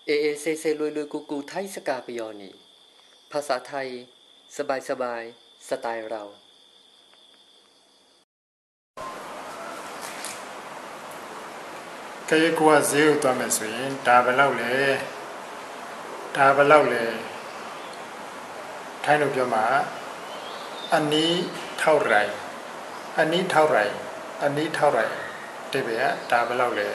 เอเซเซลุยลุยกูกูไทยสกาปยอนีภาษาไทยสบายสบายสไตล์เราကဲကိုကဈေးကိုသွားမယ်ဆိုရင်ဒါဘယ်လောက်လဲဒါဘယ်လောက်လဲထိုင်းလို့ပြောမှာอันนี้เท่าไหร่อันนี้เท่าไหร่อันนี้เท่าไหร่တိပဲဒါဘယ်လောက်လဲ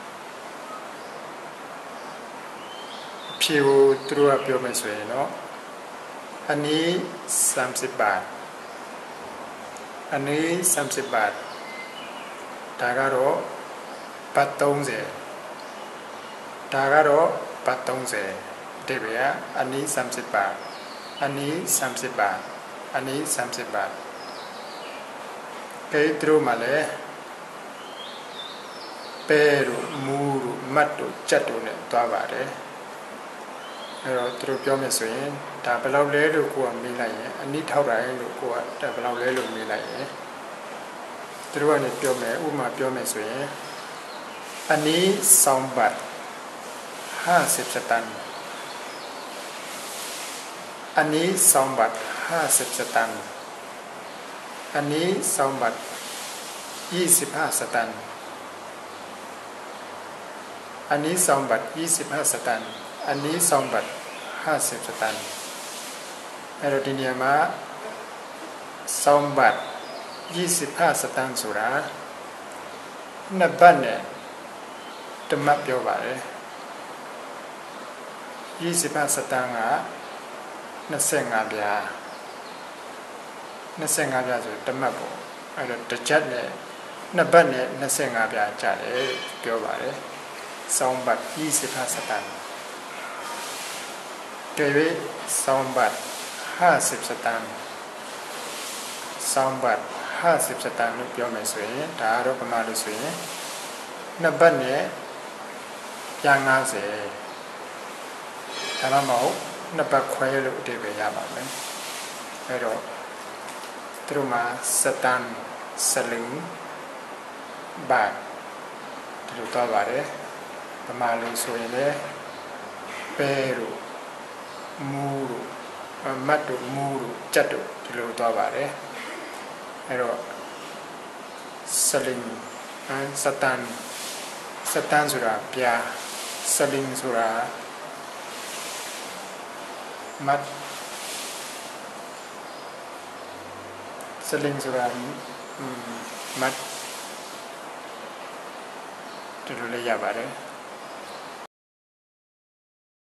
ဖြေကိုသူတို့ကပြောမယ်ဆိုရင်เนาะอันนี้30บาทอันนี้30บาทဒါကတော့บาท30ဒါကတော့บาท30တိပဲอันนี้30บาทอันนี้30บาทอันนี้30บาทကဲသူတို့မှလည်းပဲတို့မူတို့မတ်တို့ကြက်တို့နဲ့သွားပါတယ်အဲ့တော့သူတို့ပြောမယ်ဆိုရင်ဒါဘယ်လောက်လဲလို့ကိုကမေးလိုက်ရင်အနည်းထောက်တိုင်းလို့ကိုကဒါဘယ်လောက်လဲလို့မေးလိုက်ရင်သူတို့ကနေပြောမယ်ဥပမာပြောမယ်ဆိုရင်อันนี้2บาท50สตางค์อันนี้2บาท50สตางค์อันนี้2บาท25สตางค์อันนี้2บาท25สตางค์อันนี้2บาท50สตางค์အဲ့တော့ဒီနေရာမှာ2บาท25สตางค์ဆိုတာနှစ်ဘတ်နဲ့တမတ်ပြောပါတယ်25สตางค์က25ပြား25ပြားဆိုတမတ်ပေါ့အဲ့တော့တစ်ချက်နဲ့နှစ်ဘတ်နဲ့25ပြားကျတယ်ပြောပါတယ်2บาท25สตางค์ကြွေ2บาท50สตางค์2บาท50สตางค์လို့ပြောမယ်ဆိုရင်ဒါကတော့ပမာလို့ဆိုရင်နှစ်ဘတ်နဲ့ပြား50ဒါမှမဟုတ်နှစ်ဘတ်ခွဲလို့အဓိပ္ပာယ်ရပါမယ်အဲ့တော့သူတို့မှာစတန်စလင်းဘတ်ဒီလိုတော့ပါတယ်ပမာလို့ဆိုရင်လည်းပဲတို့မူတို့မတ်တို့မူတို့ကြက်တို့ဒီလိုတော့ပါတယ်အဲ့တော့စလင်းစတန်ဆိုတာပြားစလင်းဆိုတာမတ်စလင်းဆိုတာမတ်ဒီလိုလေးရပါတယ်